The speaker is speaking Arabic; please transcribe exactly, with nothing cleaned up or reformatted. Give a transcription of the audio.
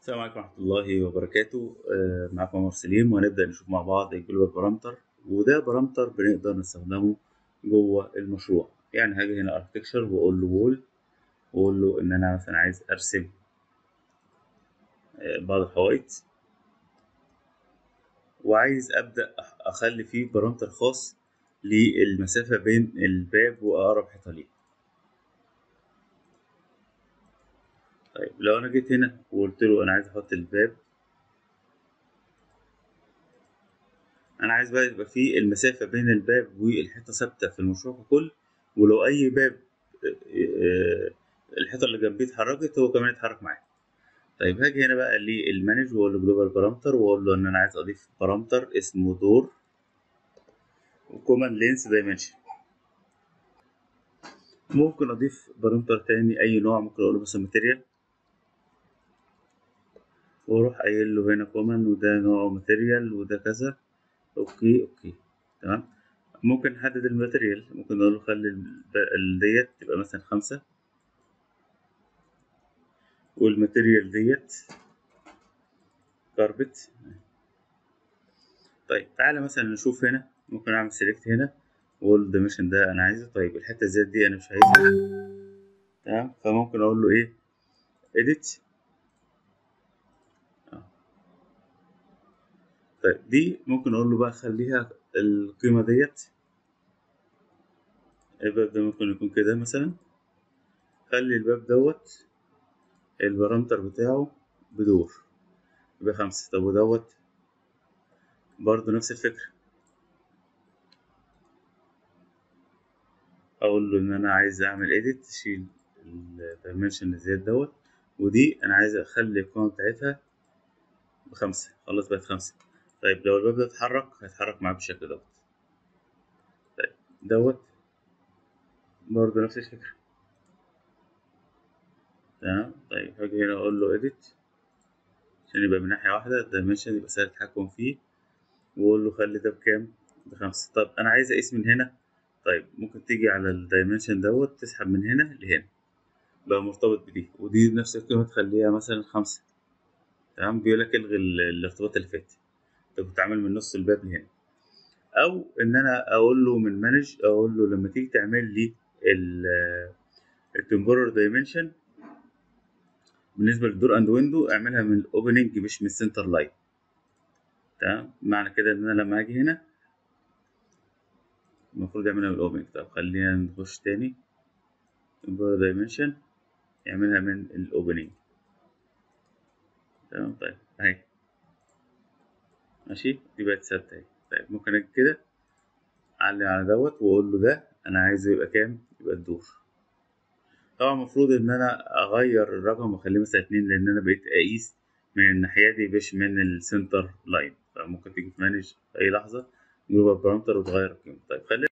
السلام عليكم ورحمة الله وبركاته. آه، معكم عمر سليم، وهنبدأ نشوف مع بعض الجلوبال بارامتر. وده بارامتر بنقدر نستخدمه جوه المشروع. يعني هاجي هنا اركتكشر واقول له وول، واقول له ان انا مثلا عايز ارسم آه، بعض الحوائط، وعايز ابدأ أح- اخلي فيه بارامتر خاص للمسافة بين الباب واقرب حيطة ليه. طيب لو انا جيت هنا وقلت له انا عايز احط الباب، انا عايز بقى يبقى فيه المسافة بين الباب والحيطة ثابتة في المشروع ككل. ولو اي باب آه، الحيطة اللي جنبيه اتحركت هو كمان يتحرك معايا. طيب هاجي هنا بقى للمانج واقول له جلوبال بارامتر، واقول له ان انا عايز اضيف بارامتر اسمه دور وكومان لينس دايمنشن. ممكن اضيف بارامتر تاني اي نوع، ممكن اقول له مثلا ماتيريال، واروح قايل له هنا كومان وده نوعه ماتيريال وده كذا. اوكي اوكي تمام. ممكن نحدد الماتيريال، ممكن نقول له خلي الب- ال- ديت تبقى مثلا خمسة، والماتيريال ديت كاربت. طيب تعالى مثلا نشوف هنا، ممكن اعمل سيلكت هنا واقول الدايمنشن ده انا عايزه. طيب الحته الزيت دي انا مش عايزها، تمام. فممكن اقول له ايه، edit. اه طيب دي ممكن اقول له بقى خليها القيمه ديت. الباب ده ممكن يكون كده مثلا، خلي الباب دوت البارامتر بتاعه بدور يبقى خمسة. طب ودوت برضه نفس الفكرة، اقول له ان انا عايز اعمل edit، اشيل الدايمنشن الزيادة دوت، ودي انا عايز اخلي القيمة بتاعتها بخمسة. خلاص بقت خمسة. طيب لو الباب ده اتحرك هيتحرك معاه بالشكل دوت. طيب دوت برضه نفس الفكرة، تمام. طيب هاجي هنا اقول له edit عشان يبقى من ناحية واحدة الدايمنشن يبقى سهل التحكم فيه، واقول له خلي ده بكام، بخمسة. طب انا عايز اقيس من هنا. طيب ممكن تيجي على الدايمنشن دوت تسحب من هنا لهنا بقى مرتبط بدي، ودي نفس القيمة تخليها مثلا خمسة. تمام، بيقول لك الغي ال- الارتباط اللي فات. طب بتعمل من نص الباب لهنا، او ان انا اقول له من مانج، اقول له لما تيجي تعمل لي التمبورر دايمنشن بالنسبه للدور اند ويندو اعملها من الاوبننج مش من السنتر لاين. تمام، معنى كده ان انا لما اجي هنا المفروض يعملها من الاوبننج. طب خلينا نخش تاني، تمبورر دايمنشن يعملها من الاوبننج. تمام. طيب اهي ماشي، دي بقت ثابته اهي. طيب ممكن اجي كده اعلم على دوت واقول له ده انا عايزه يبقى كام، يبقى الدور. طبعا المفروض ان انا اغير الرقم واخليه مثلا اتنين، لان انا بقيت اقيس من الناحيه دي مش من السنتر لاين. فممكن تيجي تمانج في اي لحظه جوه البارامتر وتغير القيمه. طيب خلينا